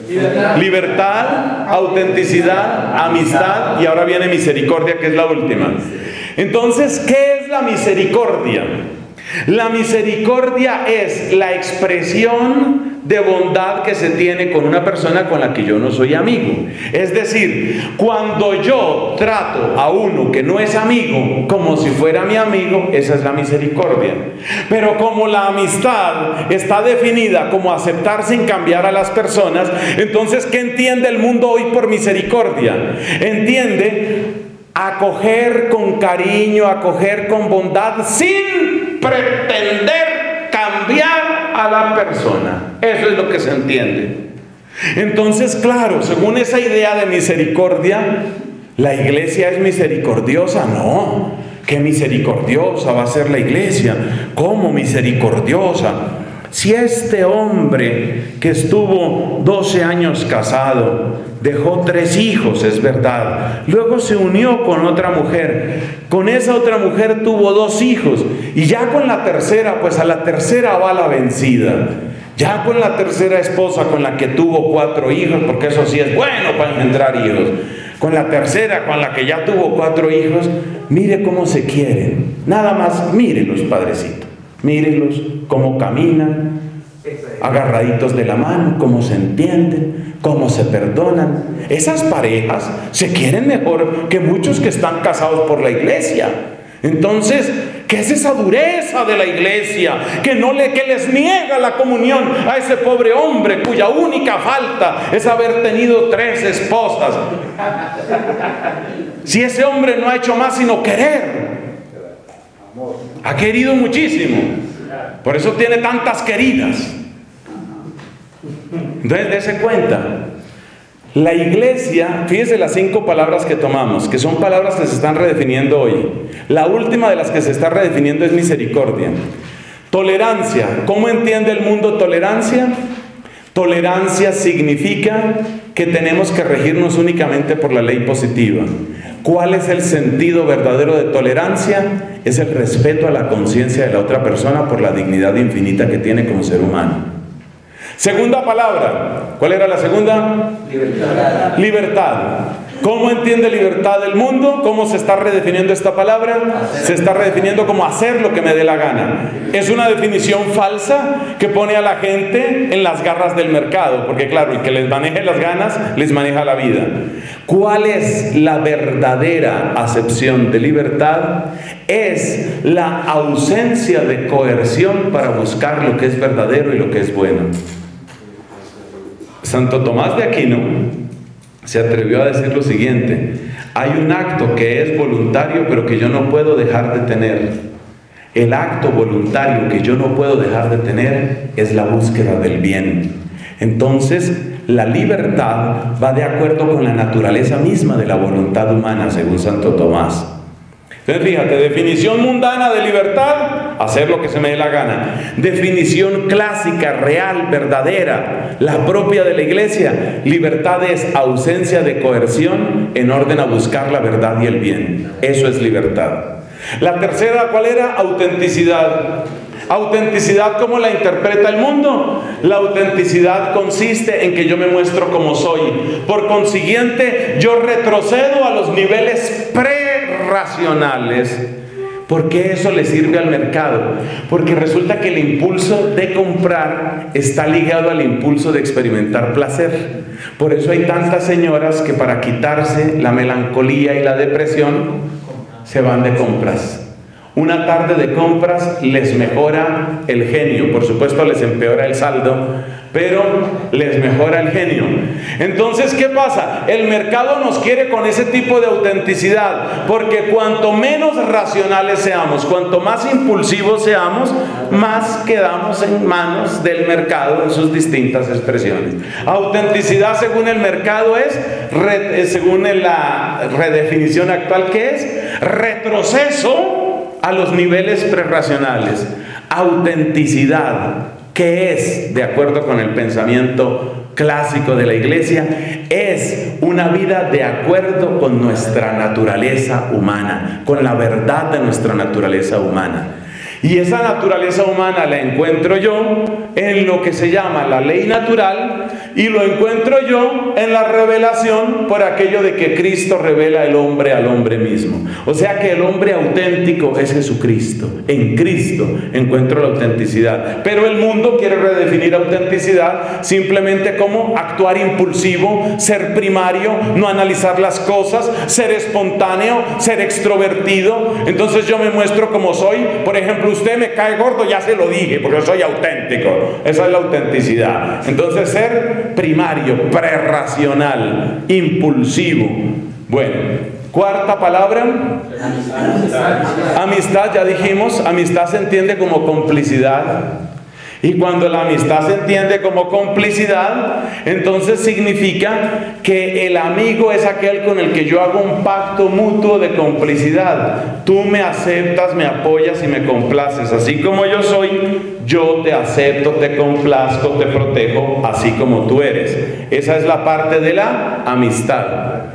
Libertad. Libertad, autenticidad, amistad y ahora viene misericordia, que es la última. Entonces, ¿qué es la misericordia? La misericordia es la expresión de bondad que se tiene con una persona con la que yo no soy amigo. Es decir, cuando yo trato a uno que no es amigo como si fuera mi amigo, esa es la misericordia. Pero como la amistad está definida como aceptar sin cambiar a las personas, entonces, ¿qué entiende el mundo hoy por misericordia? Entiende acoger con cariño, acoger con bondad, sin pretender cambiar a la persona. Eso es lo que se entiende. Entonces, claro, según esa idea de misericordia, ¿la iglesia es misericordiosa? No. ¿Qué misericordiosa va a ser la iglesia? ¿Cómo misericordiosa? Si este hombre que estuvo doce años casado, dejó tres hijos, es verdad, luego se unió con otra mujer, con esa otra mujer tuvo dos hijos, y ya con la tercera, pues a la tercera va la vencida. Ya con la tercera esposa con la que tuvo cuatro hijos, porque eso sí es bueno para engendrar hijos, con la tercera con la que ya tuvo cuatro hijos, mire cómo se quieren, nada más mírelos, padrecito. Mírenlos cómo caminan, agarraditos de la mano, cómo se entienden, cómo se perdonan. Esas parejas se quieren mejor que muchos que están casados por la iglesia. Entonces, ¿qué es esa dureza de la iglesia que no le, que les niega la comunión a ese pobre hombre cuya única falta es haber tenido tres esposas? Si ese hombre no ha hecho más sino querer, ha querido muchísimo, por eso tiene tantas queridas. Entonces, dése cuenta, la iglesia, fíjese las cinco palabras que tomamos, que son palabras que se están redefiniendo hoy. La última de las que se está redefiniendo es misericordia. Tolerancia. ¿Cómo entiende el mundo tolerancia? Tolerancia significa que tenemos que regirnos únicamente por la ley positiva. ¿Cuál es el sentido verdadero de tolerancia? Es el respeto a la conciencia de la otra persona por la dignidad infinita que tiene como ser humano. Segunda palabra. ¿Cuál era la segunda? Libertad. Libertad. ¿Cómo entiende libertad el mundo? ¿Cómo se está redefiniendo esta palabra? Se está redefiniendo como hacer lo que me dé la gana. Es una definición falsa que pone a la gente en las garras del mercado, porque claro, el que les maneje las ganas, les maneja la vida. ¿Cuál es la verdadera acepción de libertad? Es la ausencia de coerción para buscar lo que es verdadero y lo que es bueno. Santo Tomás de Aquino se atrevió a decir lo siguiente: hay un acto que es voluntario pero que yo no puedo dejar de tener. El acto voluntario que yo no puedo dejar de tener es la búsqueda del bien. Entonces, la libertad va de acuerdo con la naturaleza misma de la voluntad humana, según Santo Tomás. Entonces, fíjate, definición mundana de libertad, hacer lo que se me dé la gana. Definición clásica, real, verdadera, la propia de la iglesia. Libertad es ausencia de coerción en orden a buscar la verdad y el bien. Eso es libertad. La tercera, ¿cuál era? Autenticidad. Autenticidad, ¿cómo la interpreta el mundo? La autenticidad consiste en que yo me muestro como soy. Por consiguiente, yo retrocedo a los niveles prerracionales. ¿Por qué eso le sirve al mercado? Porque resulta que el impulso de comprar está ligado al impulso de experimentar placer. Por eso hay tantas señoras que para quitarse la melancolía y la depresión se van de compras. Una tarde de compras les mejora el genio, por supuesto les empeora el saldo, pero les mejora el genio. Entonces, ¿qué pasa? El mercado nos quiere con ese tipo de autenticidad, porque cuanto menos racionales seamos, cuanto más impulsivos seamos, más quedamos en manos del mercado en sus distintas expresiones. Autenticidad, según el mercado, es, re, según la redefinición actual, ¿qué es? Retroceso a los niveles prerracionales. Autenticidad, ¿qué es? De acuerdo con el pensamiento clásico de la iglesia, es una vida de acuerdo con nuestra naturaleza humana, con la verdad de nuestra naturaleza humana. Y esa naturaleza humana la encuentro yo en lo que se llama la ley natural, y lo encuentro yo en la revelación por aquello de que Cristo revela el hombre al hombre mismo. O sea que el hombre auténtico es Jesucristo. En Cristo encuentro la autenticidad. Pero el mundo quiere redefinir autenticidad simplemente como actuar impulsivo, ser primario, no analizar las cosas, ser espontáneo, ser extrovertido. Entonces yo me muestro como soy. Por ejemplo, usted me cae gordo, ya se lo dije, porque soy auténtico. Esa es la autenticidad. Entonces ser primario, prerracional, impulsivo. Bueno, cuarta palabra, amistad. Amistad, ya dijimos, amistad se entiende como complicidad. Y cuando la amistad se entiende como complicidad, entonces significa que el amigo es aquel con el que yo hago un pacto mutuo de complicidad. Tú me aceptas, me apoyas y me complaces. Así como yo soy, yo te acepto, te complazco, te protejo, así como tú eres. Esa es la parte de la amistad.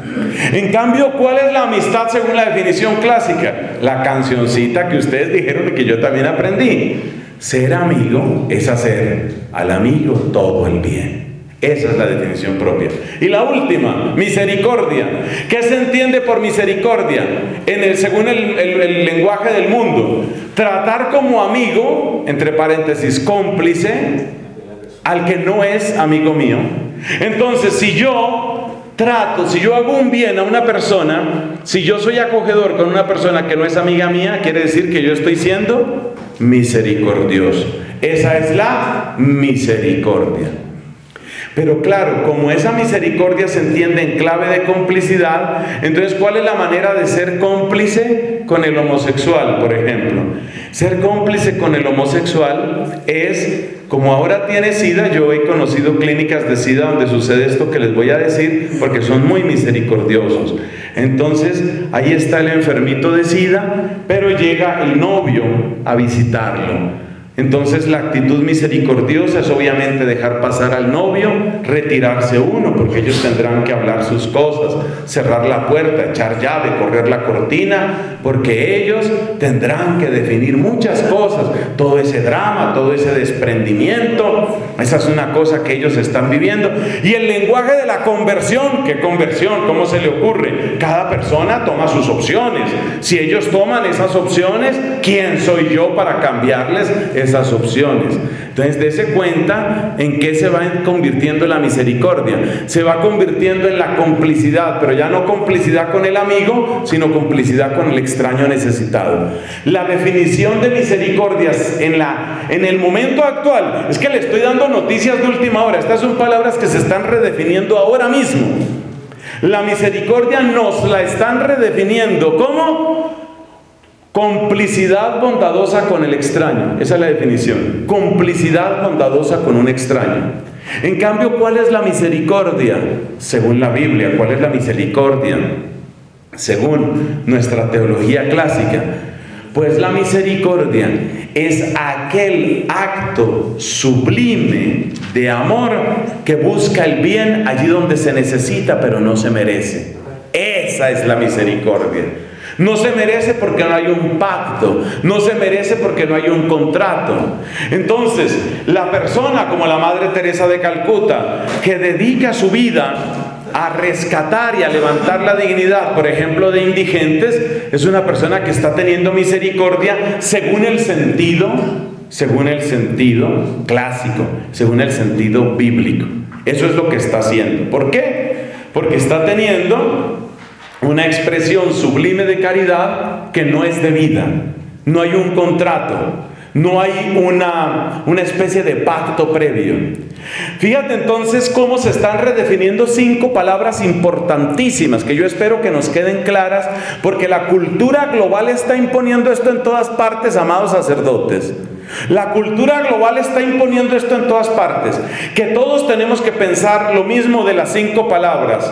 En cambio, ¿cuál es la amistad según la definición clásica? La cancioncita que ustedes dijeron y que yo también aprendí. Ser amigo es hacer al amigo todo el bien. Esa es la definición propia. Y la última, misericordia. ¿Qué se entiende por misericordia? En el, según el, el, el lenguaje del mundo, tratar como amigo, entre paréntesis, cómplice, al que no es amigo mío. Entonces, si yo trato, si yo hago un bien a una persona, si yo soy acogedor con una persona que no es amiga mía, quiere decir que yo estoy siendo misericordioso. Esa es la misericordia. Pero claro, como esa misericordia se entiende en clave de complicidad, entonces ¿cuál es la manera de ser cómplice con el homosexual, por ejemplo? Ser cómplice con el homosexual es, como ahora tiene SIDA, yo he conocido clínicas de SIDA donde sucede esto que les voy a decir, porque son muy misericordiosos. Entonces, ahí está el enfermito de SIDA, pero llega el novio a visitarlo. Entonces la actitud misericordiosa es obviamente dejar pasar al novio, retirarse uno, porque ellos tendrán que hablar sus cosas, cerrar la puerta, echar llave, correr la cortina, porque ellos tendrán que definir muchas cosas, todo ese drama, todo ese desprendimiento. Esa es una cosa que ellos están viviendo. Y el lenguaje de la conversión, ¿qué conversión? ¿Cómo se le ocurre? Cada persona toma sus opciones. Si ellos toman esas opciones, ¿quién soy yo para cambiarles esas opciones? Entonces, dése cuenta en qué se va convirtiendo la misericordia. Se va convirtiendo en la complicidad, pero ya no complicidad con el amigo, sino complicidad con el extraño necesitado. La definición de misericordias en, la, en el momento actual, es que le estoy dando noticias de última hora. Estas son palabras que se están redefiniendo ahora mismo. La misericordia nos la están redefiniendo. ¿Cómo? Complicidad bondadosa con el extraño. Esa es la definición. Complicidad bondadosa con un extraño. En cambio, ¿cuál es la misericordia? Según la Biblia, ¿cuál es la misericordia? Según nuestra teología clásica, pues la misericordia es aquel acto sublime de amor que busca el bien allí donde se necesita pero no se merece. Esa es la misericordia. No se merece porque no hay un pacto, no se merece porque no hay un contrato. Entonces, la persona como la Madre Teresa de Calcuta, que dedica su vida a rescatar y a levantar la dignidad, por ejemplo, de indigentes, es una persona que está teniendo misericordia según el sentido, según el sentido clásico, según el sentido bíblico. Eso es lo que está haciendo. ¿Por qué? Porque está teniendo una expresión sublime de caridad que no es debida. No hay un contrato, no hay una, una especie de pacto previo. Fíjate entonces cómo se están redefiniendo cinco palabras importantísimas que yo espero que nos queden claras, porque la cultura global está imponiendo esto en todas partes, amados sacerdotes. La cultura global está imponiendo esto en todas partes, que todos tenemos que pensar lo mismo de las cinco palabras: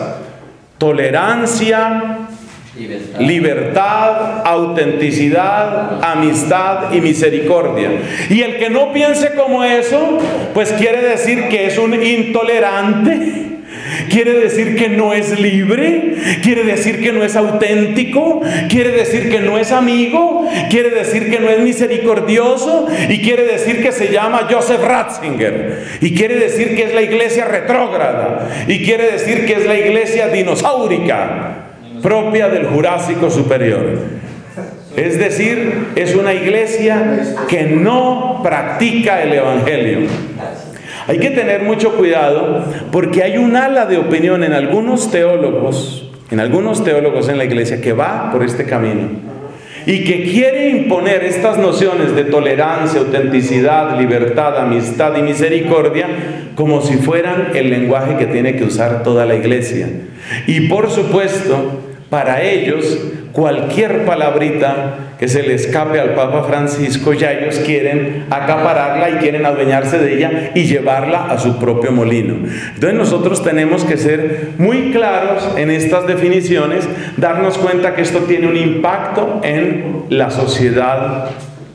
tolerancia, libertad, libertad, autenticidad, amistad y misericordia. Y el que no piense como eso, pues quiere decir que es un intolerante, quiere decir que no es libre, quiere decir que no es auténtico, quiere decir que no es amigo, quiere decir que no es misericordioso, y quiere decir que se llama Joseph Ratzinger, y quiere decir que es la iglesia retrógrada, y quiere decir que es la iglesia dinosaurica, propia del Jurásico superior. Es decir, es una iglesia que no practica el evangelio. Hay que tener mucho cuidado porque hay un ala de opinión en algunos teólogos, en algunos teólogos en la iglesia que va por este camino y que quiere imponer estas nociones de tolerancia, autenticidad, libertad, amistad y misericordia como si fueran el lenguaje que tiene que usar toda la iglesia. Y por supuesto, para ellos, cualquier palabrita que se le escape al Papa Francisco, ya ellos quieren acapararla y quieren adueñarse de ella y llevarla a su propio molino. Entonces nosotros tenemos que ser muy claros en estas definiciones, darnos cuenta que esto tiene un impacto en la sociedad,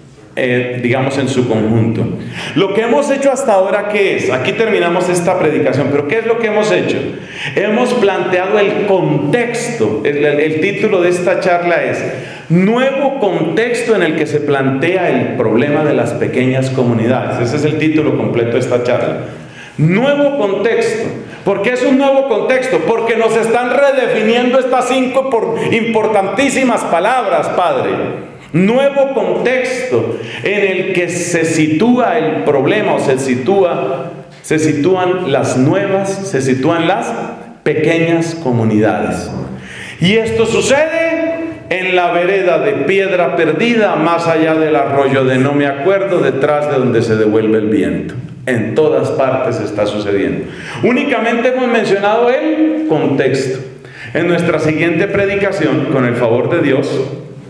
Eh, digamos en su conjunto. Lo que hemos hecho hasta ahora, ¿qué es? Aquí terminamos esta predicación, pero ¿qué es lo que hemos hecho? Hemos planteado el contexto. El, el, el título de esta charla es Nuevo contexto en el que se plantea el problema de las pequeñas comunidades. Ese es el título completo de esta charla. Nuevo contexto. ¿Por qué es un nuevo contexto? Porque nos están redefiniendo estas cinco por importantísimas palabras, Padre. Nuevo contexto en el que se sitúa el problema, o se sitúa, se sitúan las nuevas, se sitúan las pequeñas comunidades. Y esto sucede en la vereda de piedra perdida, más allá del arroyo de no me acuerdo, detrás de donde se devuelve el viento. En todas partes está sucediendo. Únicamente hemos mencionado el contexto. En nuestra siguiente predicación, con el favor de Dios,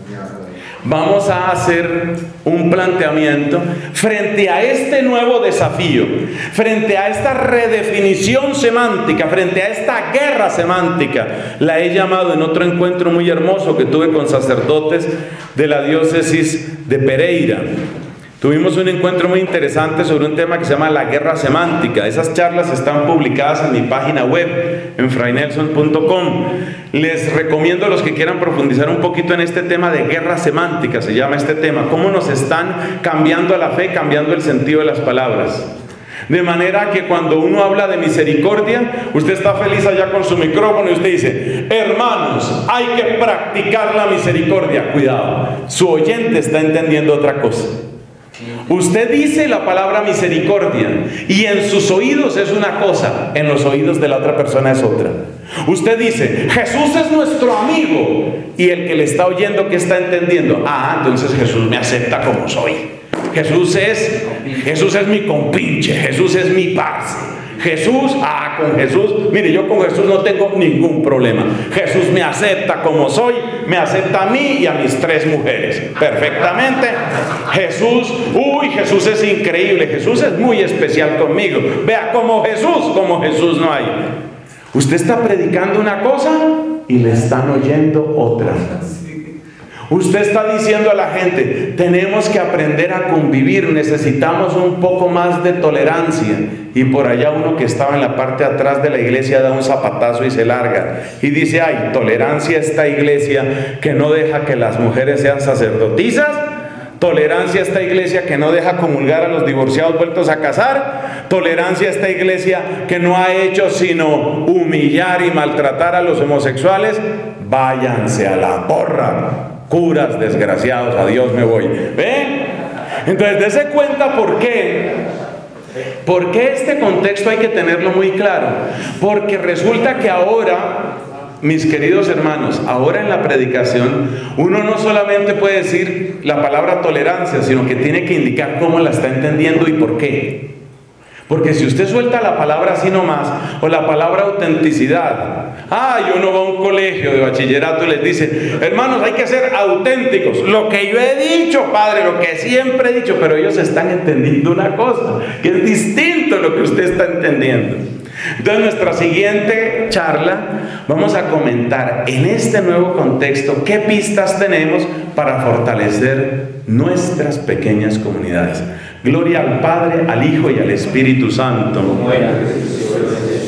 vamos a hacer un planteamiento frente a este nuevo desafío, frente a esta redefinición semántica, frente a esta guerra semántica. La he llamado en otro encuentro muy hermoso que tuve con sacerdotes de la diócesis de Pereira. Tuvimos un encuentro muy interesante sobre un tema que se llama la guerra semántica. Esas charlas están publicadas en mi página web, en fray nelson punto com. Les recomiendo a los que quieran profundizar un poquito en este tema de guerra semántica, se llama este tema. Cómo nos están cambiando a la fe, cambiando el sentido de las palabras. De manera que cuando uno habla de misericordia, usted está feliz allá con su micrófono y usted dice: hermanos, hay que practicar la misericordia. Cuidado, su oyente está entendiendo otra cosa. Usted dice la palabra misericordia y en sus oídos es una cosa, en los oídos de la otra persona es otra. Usted dice: Jesús es nuestro amigo, y el que le está oyendo, ¿qué está entendiendo? Ah, entonces Jesús me acepta como soy. Jesús es, Jesús es mi compinche, Jesús es mi parce. Jesús, ah, con Jesús, mire, yo con Jesús no tengo ningún problema. Jesús me acepta como soy, me acepta a mí y a mis tres mujeres perfectamente. Jesús, uy, Jesús es increíble, Jesús es muy especial conmigo. Vea, como Jesús, como Jesús no hay. Usted está predicando una cosa y le están oyendo otra. Usted está diciendo a la gente: tenemos que aprender a convivir, necesitamos un poco más de tolerancia. Y por allá uno que estaba en la parte de atrás de la iglesia da un zapatazo y se larga y dice: ay, tolerancia esta iglesia que no deja que las mujeres sean sacerdotisas, tolerancia esta iglesia que no deja comulgar a los divorciados vueltos a casar, tolerancia esta iglesia que no ha hecho sino humillar y maltratar a los homosexuales. Váyanse a la porra, curas desgraciados, adiós me voy. ¿Ve? Entonces dése cuenta por qué. ¿Por qué este contexto hay que tenerlo muy claro? Porque resulta que ahora, mis queridos hermanos, ahora en la predicación, uno no solamente puede decir la palabra tolerancia, sino que tiene que indicar cómo la está entendiendo y por qué. Porque si usted suelta la palabra así nomás, o la palabra autenticidad, ah, y uno va a un colegio de bachillerato y les dice: hermanos, hay que ser auténticos. Lo que yo he dicho, padre, lo que siempre he dicho, pero ellos están entendiendo una cosa, que es distinto a lo que usted está entendiendo. Entonces, en nuestra siguiente charla vamos a comentar en este nuevo contexto qué pistas tenemos para fortalecer nuestras pequeñas comunidades. Gloria al Padre, al Hijo y al Espíritu Santo.